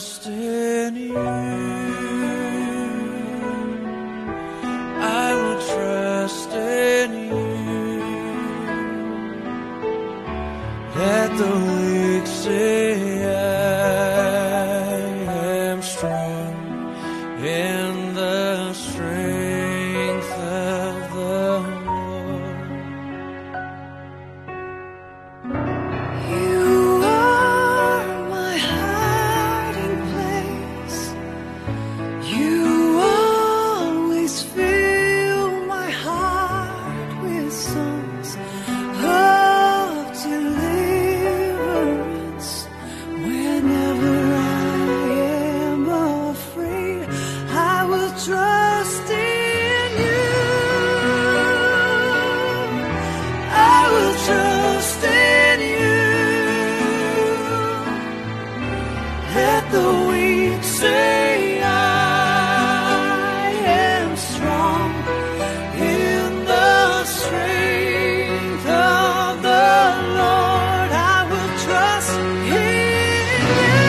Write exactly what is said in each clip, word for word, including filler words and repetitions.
trust in you. I will trust in you. Let the weak say I am strong in the strength of the Lord. You are my hiding place. You always fill my heart with songs of deliverance. Whenever I am afraid, I will trust in you. I will trust in you. Let the weak say I am strong in the strength of the Lord. I will trust in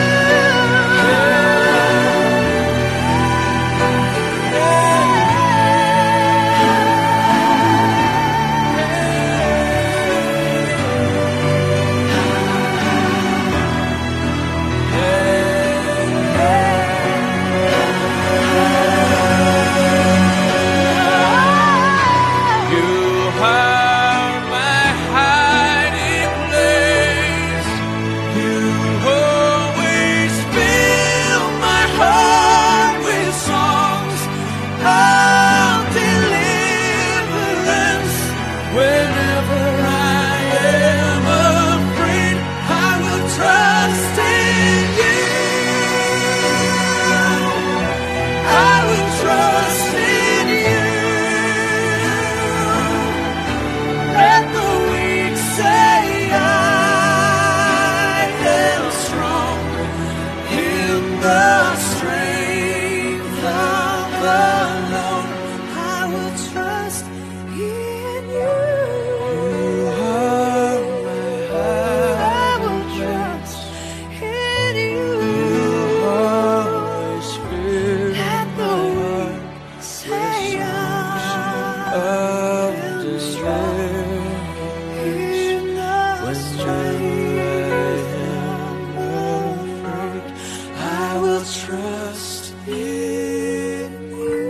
You are my hiding place. You always fill my heart with songs of deliverance. Whenever I am afraid, I will trust in you. I will trust in you. Let the weak say I am strong in the strength of the Lord. I will trust in you. You are my I will hiding trust place. in you. You always fill Let the my weak heart say I of am strong deliverance. in the Whenever strength I am afraid, I will trust in you.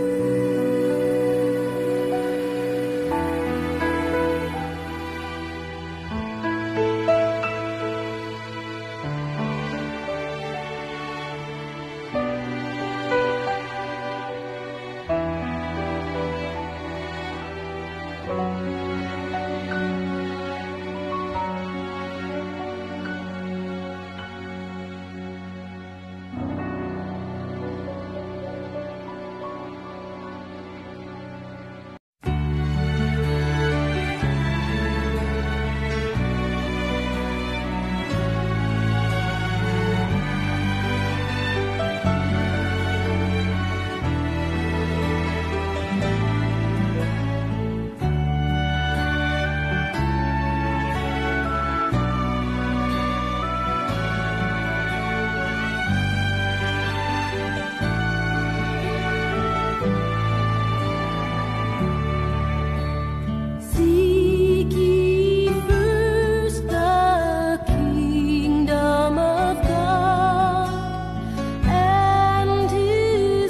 Seek ye first the kingdom of God and His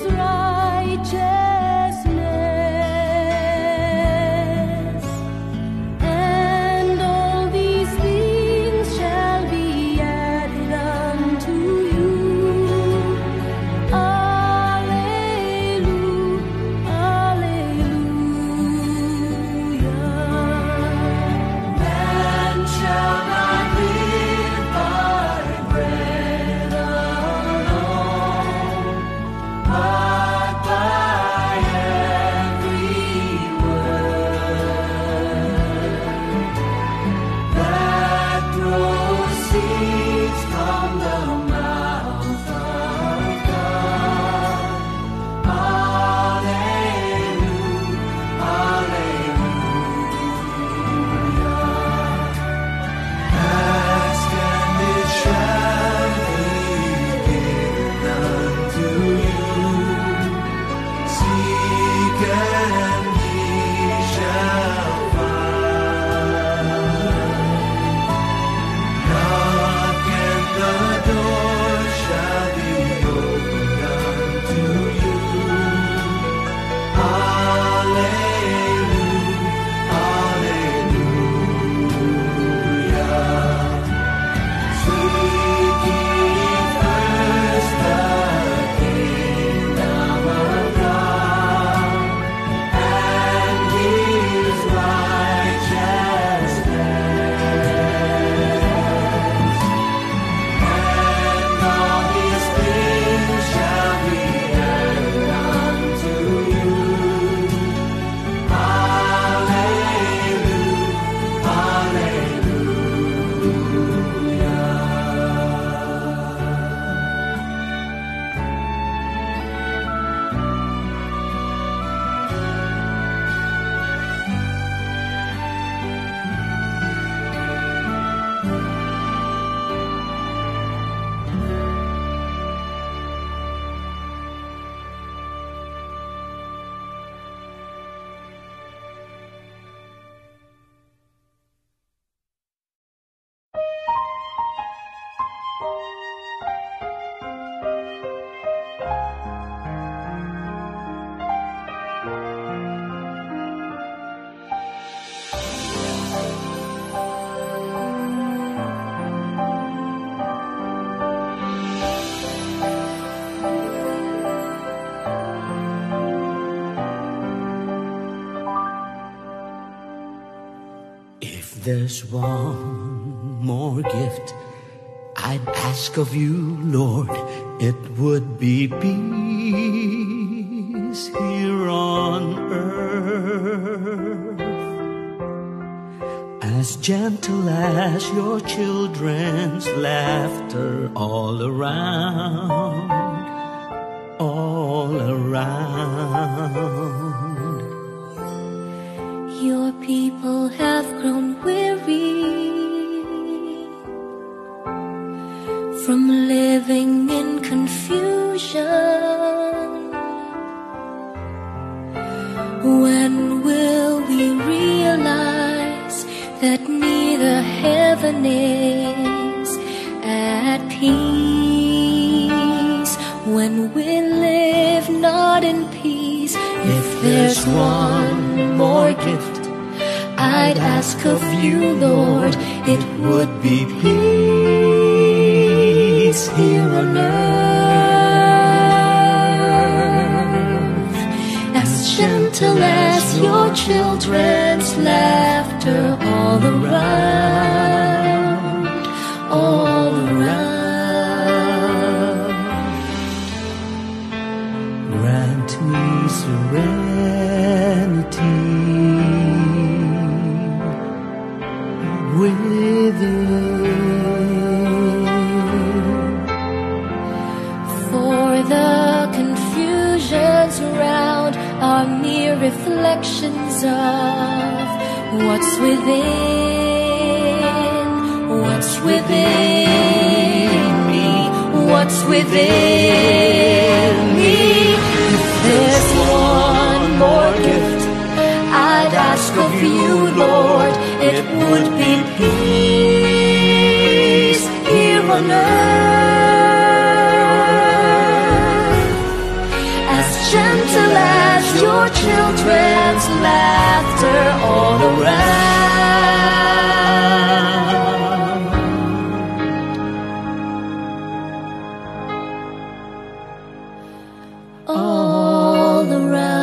righteousness, and all these things shall be added unto you. Alleluia, alleluia. Man shall not live by bread alone, but by every word that proceeds from the mouth of God. Alleluia, alleluia. Ask and it shall be given there's one more gift I'd ask of you, Lord, it would be peace here on earth, as gentle as your children's laughter all around, all around. Your people have grown weary from living in confusion. When will we realize that neither heaven is at peace? When we live not in peace, if there's one more gift I'd ask of you, Lord, it would be peace here on earth, as gentle as your children's laughter all around, all around. Grant me serenity within, for the confusions around are mere reflections of what's within, what's within me, what's within me. If there's one more gift I'd ask of you, Lord, it would be peace here on earth, as gentle as your children's laughter all around. All around.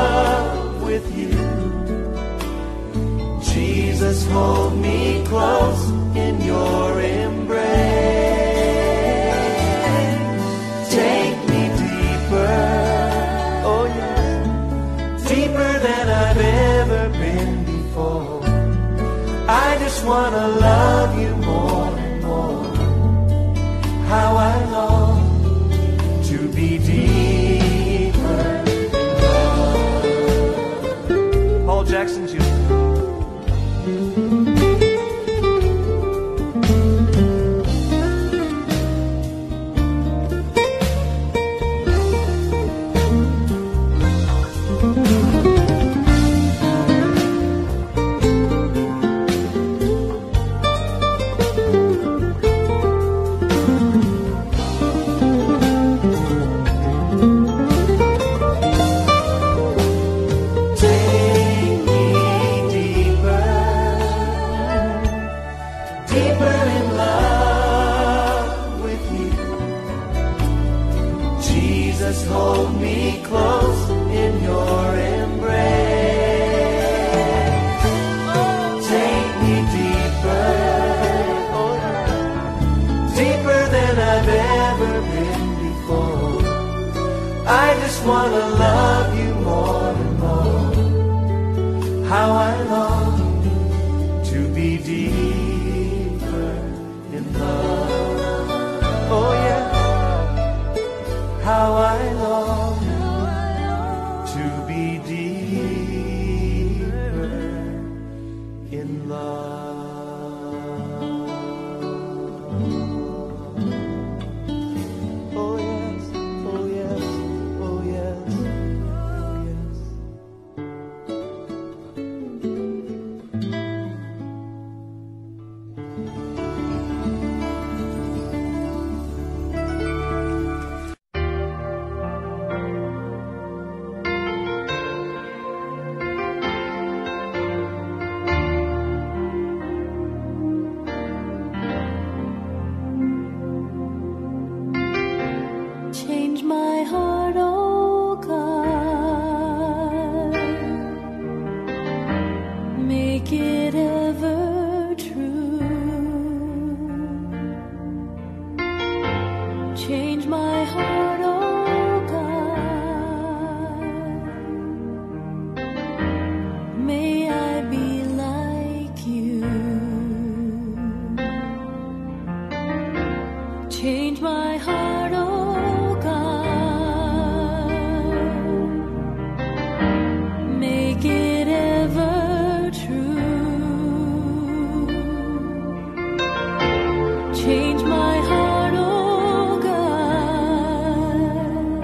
Hold me close want to love you more and more. How I long to be deeper in love. Oh yeah. How I long to be deeper in love. Oh yes, oh yes, oh yes, oh yes. Change my heart, oh God, make it ever true. Change my heart, oh God, may I be like you. Change my heart, oh make it ever true. Change my heart, oh God.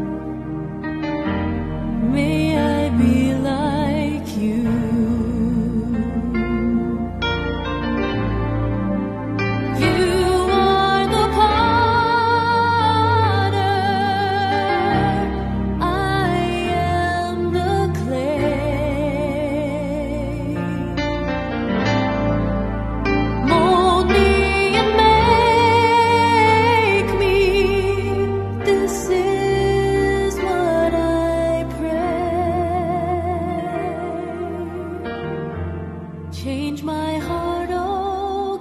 May I be like you. You are the potter, I am the clay. Mold me and make me. This is what I pray. Change my heart, oh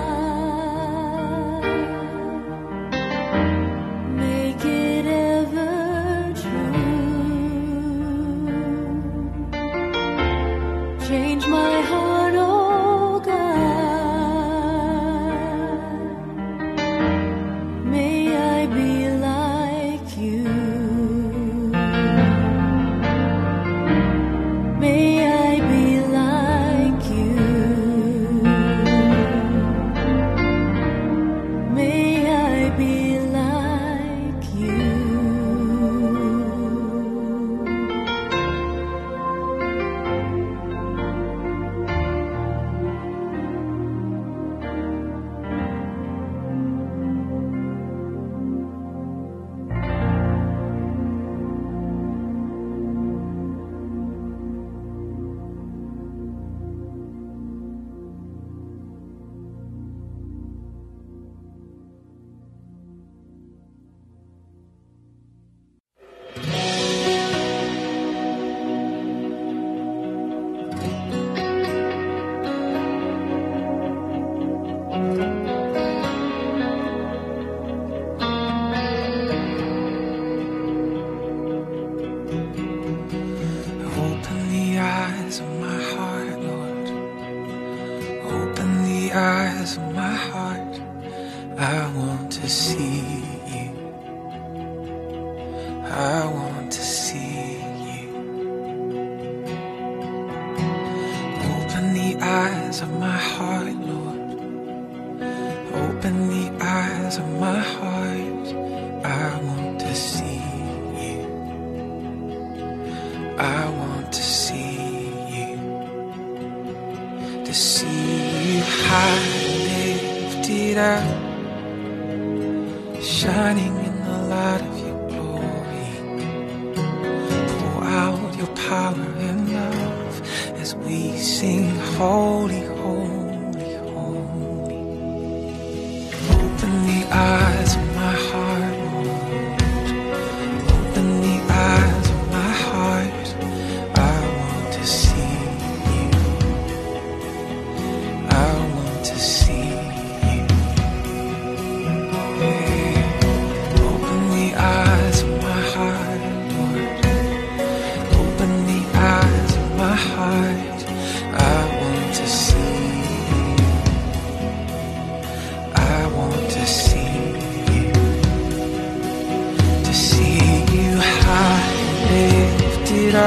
God. Make it ever true. Change my heart, oh God. May I be like you. May I be like you. May I be like you. Open the eyes of my heart, Lord. Open the eyes of my heart. I want to see you. I want to see you. Open the eyes of my heart, Lord. Open the eyes of my heart. I want to see you. I want to see you. To see you high and lifted up, shining in the light of your glory. Pour out your power and love as we sing holy, holy, holy. Open the eyes of my heart, Lord. Open the eyes of my heart. I want to see you. I want to see you. Yeah. Open the eyes of my heart, Lord.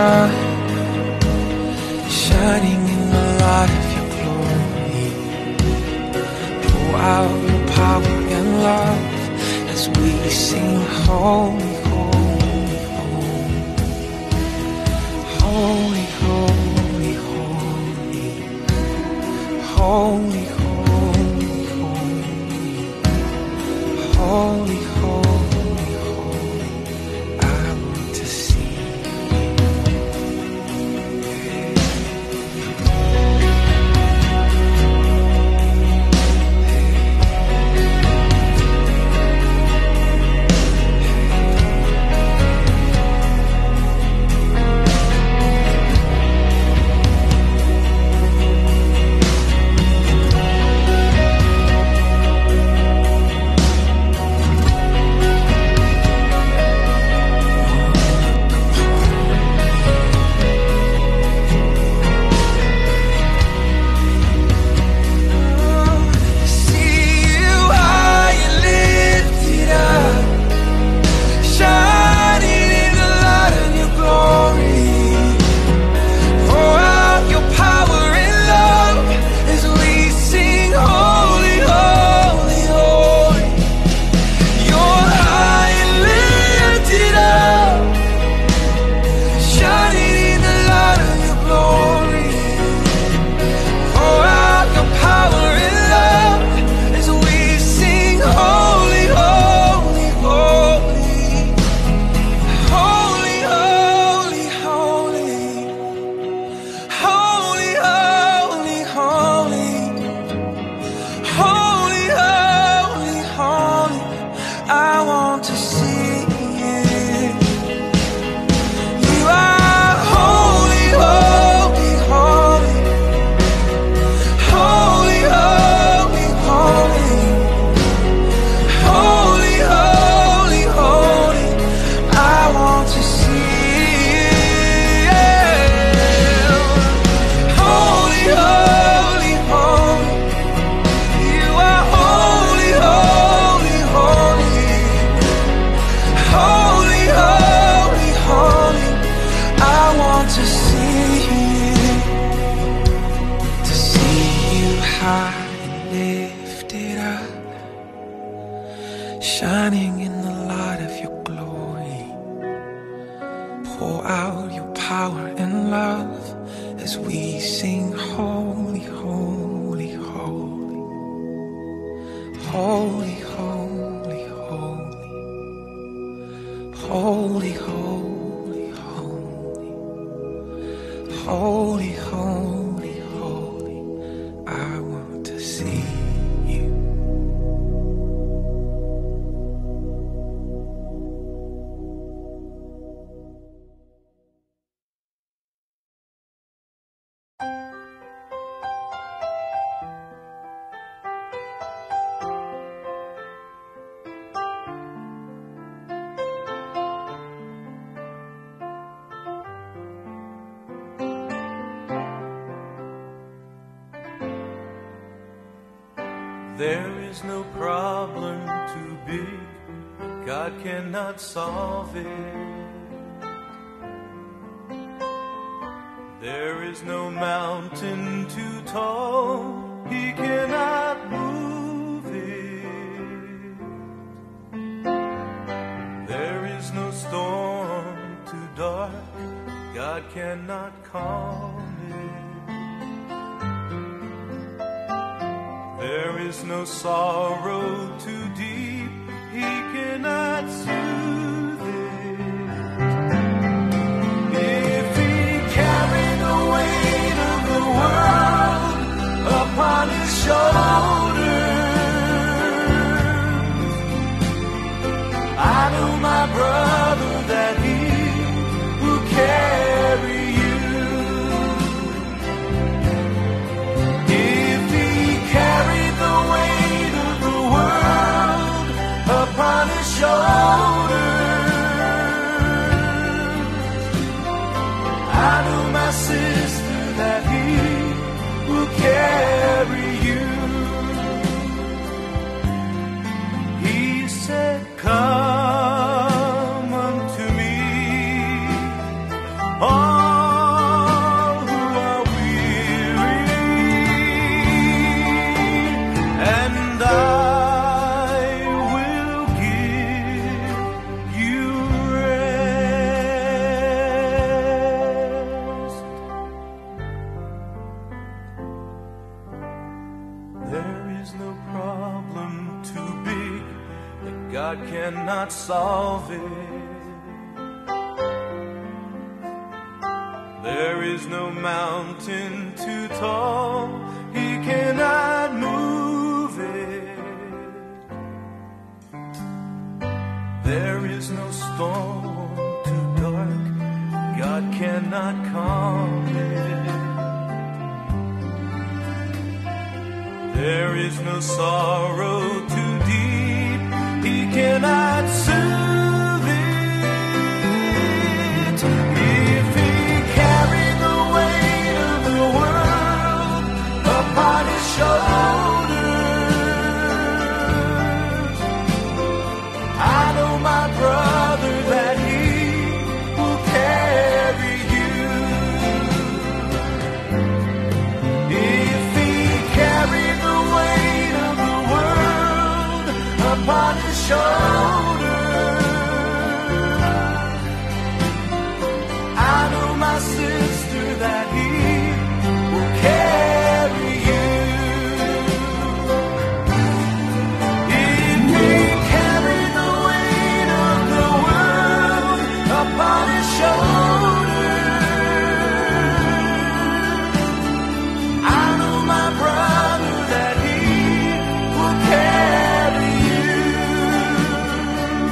up, shining in the light of your glory. Pour out your power and love as we sing holy, holy, holy. Holy, holy, holy. Holy, holy, holy. Holy, holy, holy. I want to see you. Shining in the light of your glory, pour out your power and love as we sing holy, holy, holy. Holy, holy, holy. Holy, holy, holy. Holy, holy, holy. I want to see you. There is no problem too big, God cannot solve it. There is no mountain too tall, He cannot move it. There is no storm too dark, God cannot calm it. There is no sorrow too deep, He cannot soothe it. If He carried the weight of the world upon His shoulders, I know, my brother, that He will carry you. If He carried the weight of the world upon His shoulders, I know, my sister, that He will carry you. He said, come unto me, all God cannot solve it. There is no mountain too tall, He cannot move it. There is no storm too dark, God cannot calm it. There is no sorrow too deep, He cannot soothe it. If He carried the weight of the world upon His shoulders, I know, my brother, that He will carry you. If He carried the weight of the world upon His shoulders, I know, my sister, that He will carry you. If He carried the weight of the world upon His shoulders, I know, my brother, that He will carry you.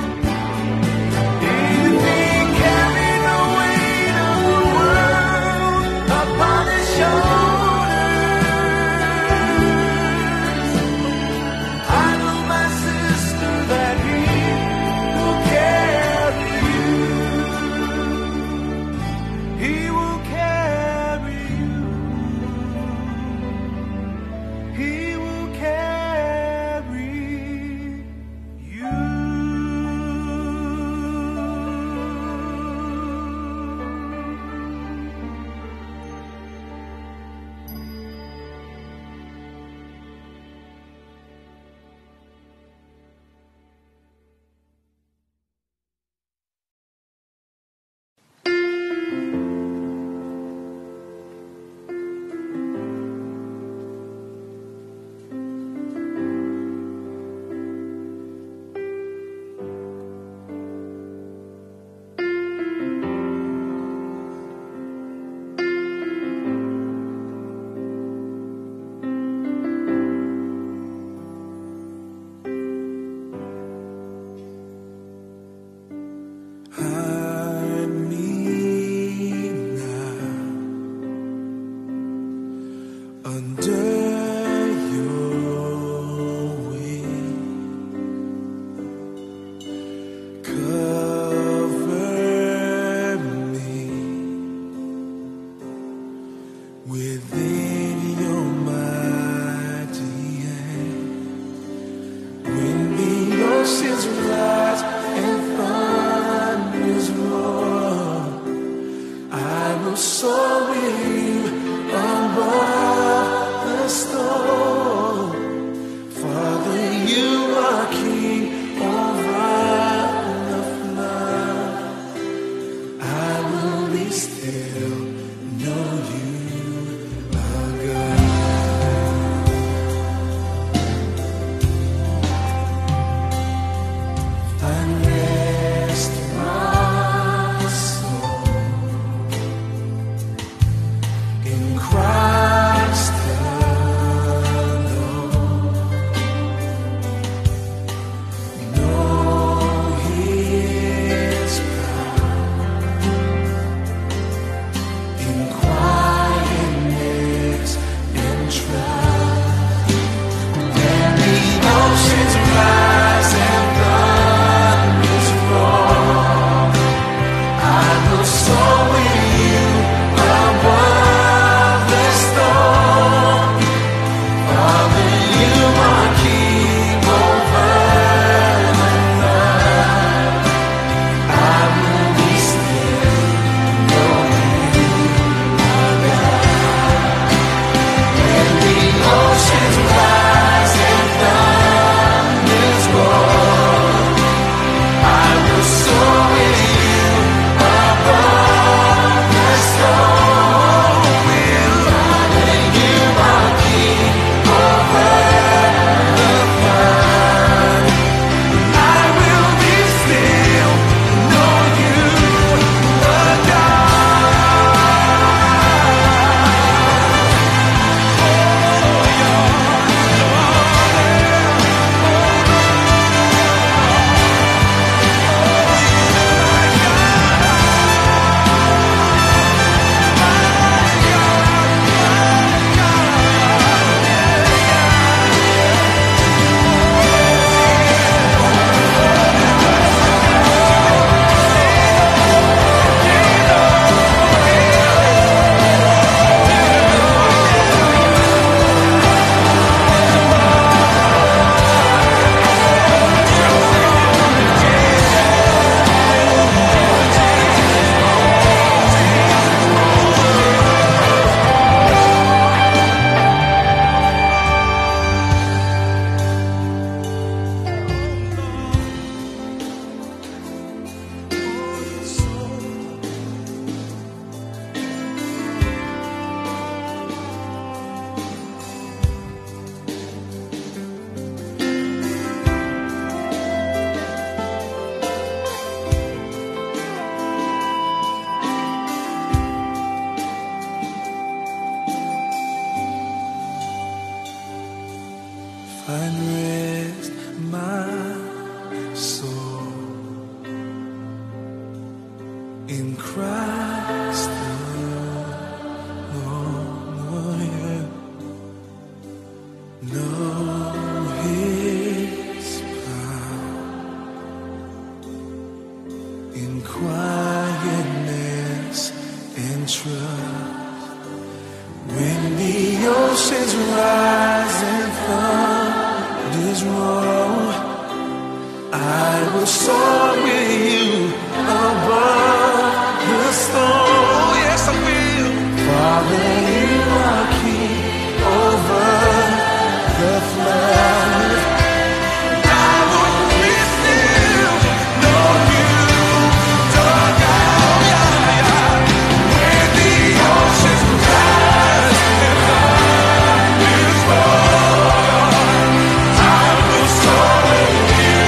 in quietness and trust. When the oceans rise and thunders roll, I will soar with you above the storm. Yes, I will. Father, you are king over the flood. I will be still, know you, dark out, yeah, yeah. When the oceans rise and thunders roll, I will soar with you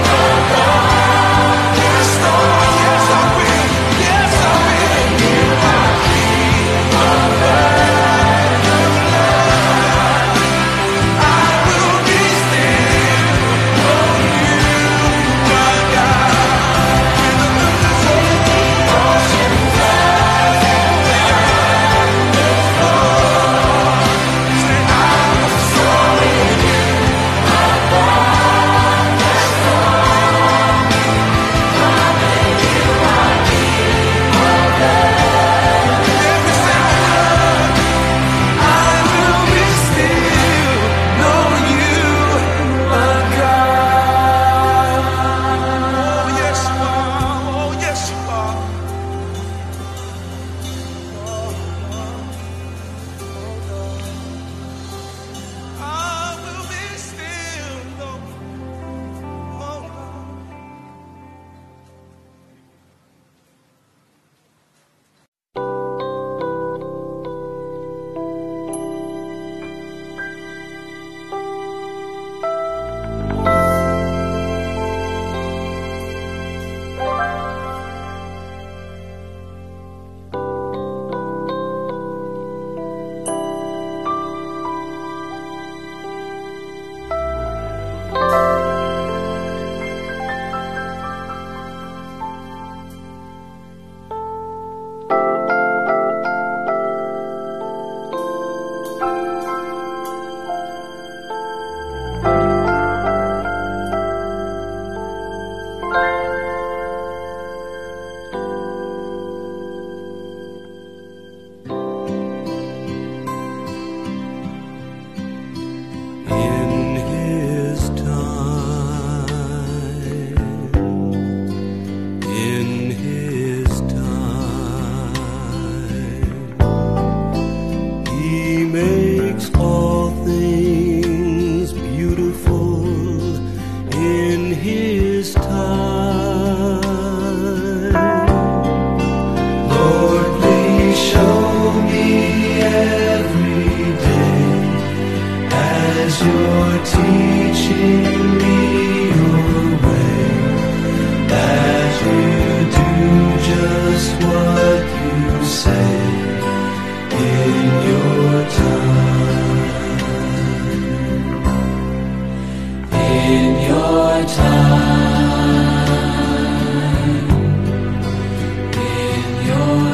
above the storm. Yes, I will. Yes, I will. You are king over the flood. I will be still, know you, my God. When the thunders roll, oceans rise and thunders roll, say I will soar with you above the storm. Father, you are king over every sound. I will be still, know you, my God. Oh, yes, you are. Oh, yes, you are. I will be still, know, oh, Lord. In His time, in His time, He makes all things beautiful. In His time, Lord, please show me every day as you're teaching me your way, that you do just what you say in your time. In your time. In your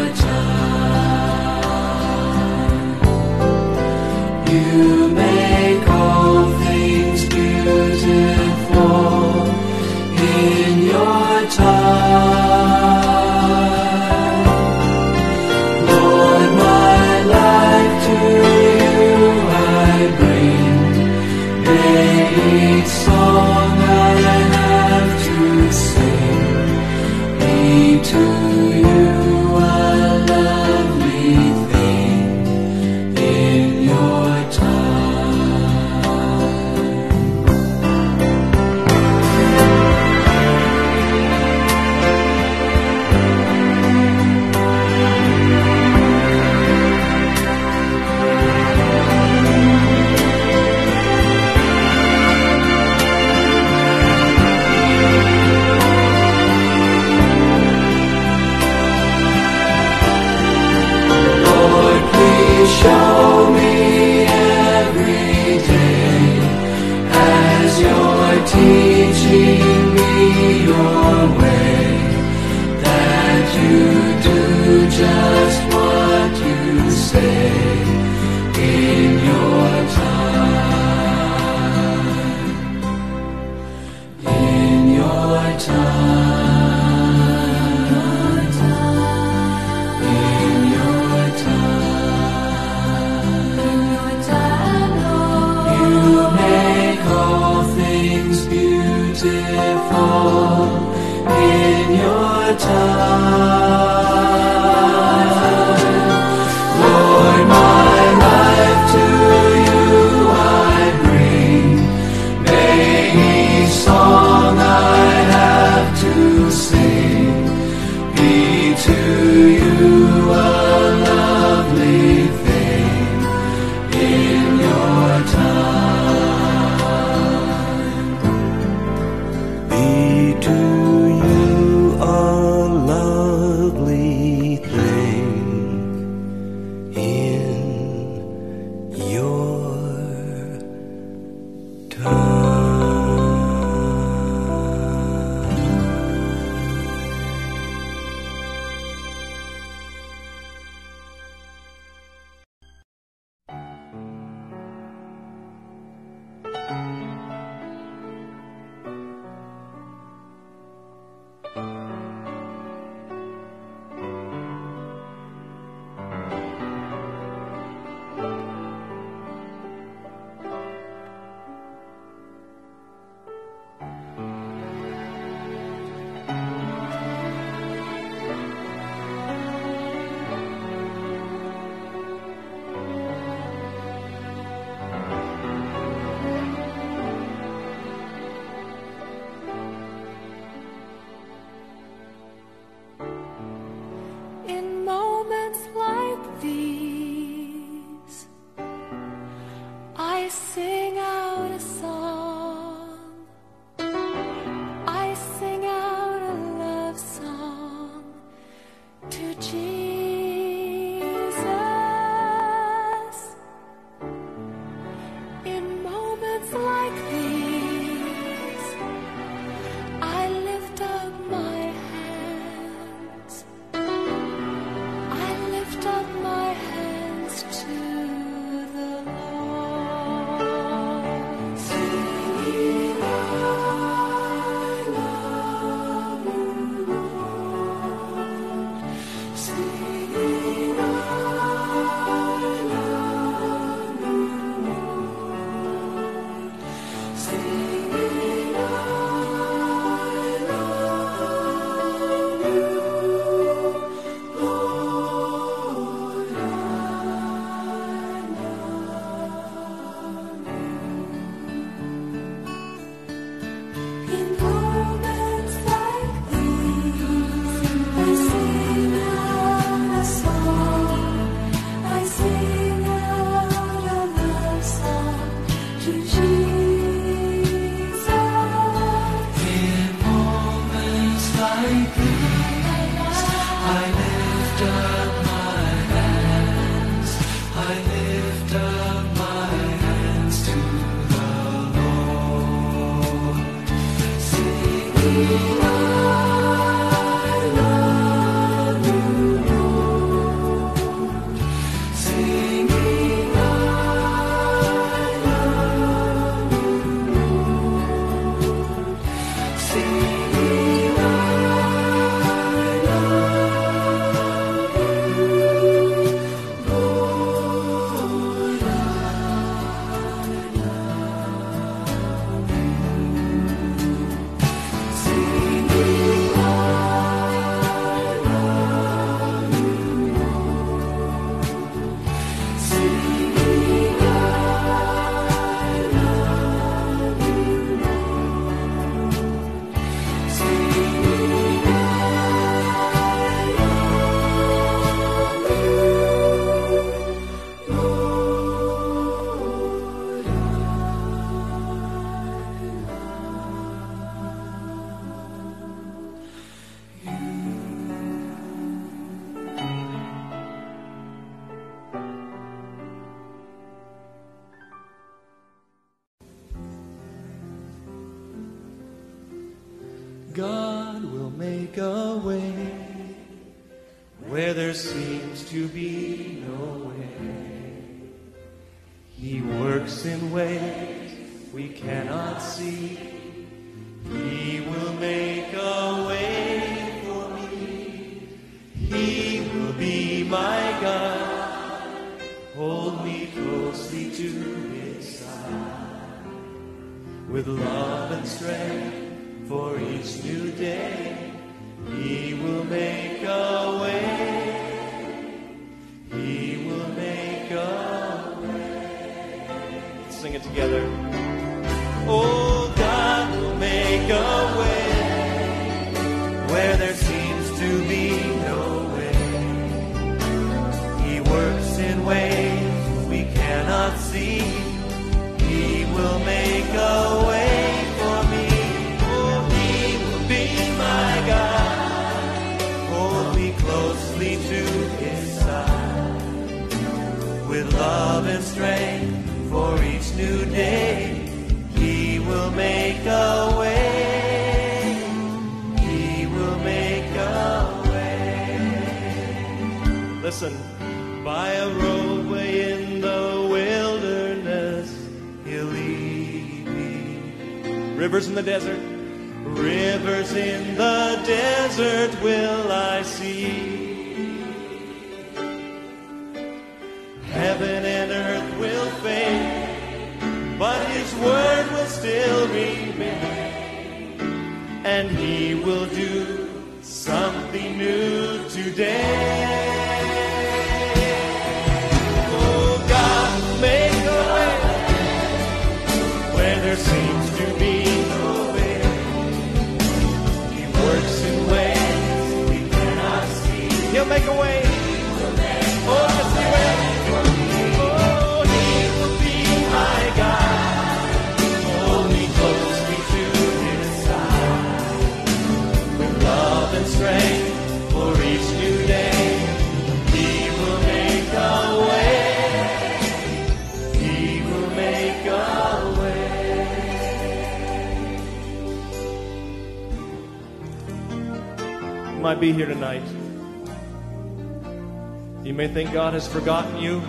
time. You make all things beautiful in your time. Lord, my life to you I bring. May each song I have to sing be to you a lovely thing in your time. Lord, please show me every day as you're teaching me your way, that you do just what you say in your time. In your time. God will make a way where there seems to be no way. He works in ways we cannot see. He will make a way for me. He will be my God. Hold me closely to his side. With love and strength for each new day, he will together. Oh, God will make a way where there seems to be no way. He works in ways we cannot see. He will make a way for me. Oh, He will be my God. Hold me closely to His side. With love and strength for each new day, He will make a way. He will make a way. Listen, by a roadway in the wilderness, He'll lead me. Rivers in the desert, rivers in the desert will I see. Heaven and earth will fade, but His word will still remain, and He will do something new today. Oh, God, make a way where there seems to be no way. He works in ways we cannot see. He'll make a way. Oh, yes, He will. Strength for each new day, He will make a way. He will make a way. You might be here tonight. You may think God has forgotten you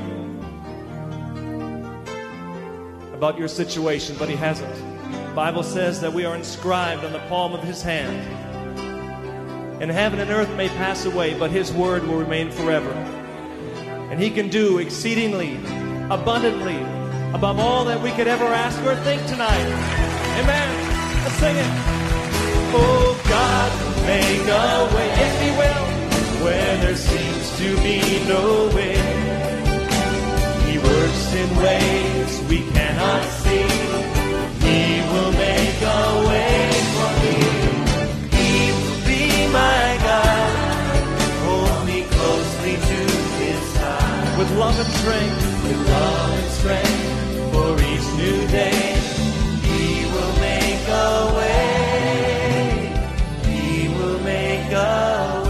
about your situation, but He hasn't. The Bible says that we are inscribed on the palm of His hand. And heaven and earth may pass away, but His word will remain forever. And He can do exceedingly, abundantly, above all that we could ever ask or think tonight. Amen. Let's sing it. Oh, God will make a way. Yes, He will. Where there seems to be no way. He works in ways we cannot see. He will make a way for me. My God, hold me closely to His side. With love and strength, with love and strength, for each new day, He will make a way. He will make a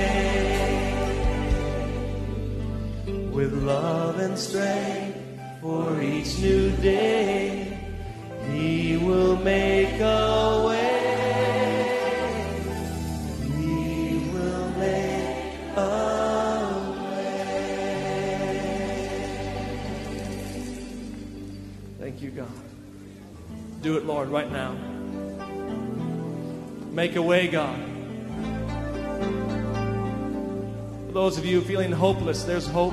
way. With love and strength, for each new day, He will make a way. Thank you, God. Do it, Lord, right now. Make a way, God. For those of you feeling hopeless, there's hope.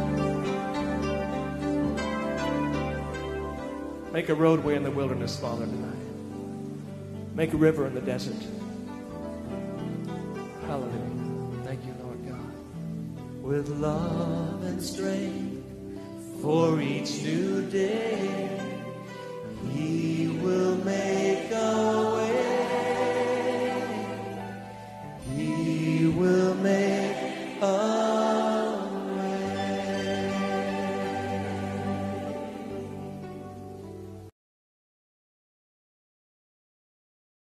Make a roadway in the wilderness, Father, tonight. Make a river in the desert. Hallelujah. Thank you, Lord God. With love and strength for each new day, He will make a way.